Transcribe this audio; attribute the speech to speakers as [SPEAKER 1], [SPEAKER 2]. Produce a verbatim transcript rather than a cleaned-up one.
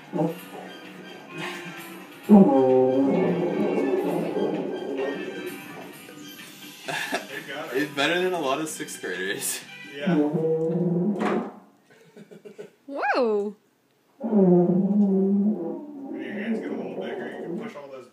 [SPEAKER 1] It's better than a lot of sixth graders.
[SPEAKER 2] Yeah.
[SPEAKER 3] Whoa!
[SPEAKER 2] When your hands get a little bigger, you can push all those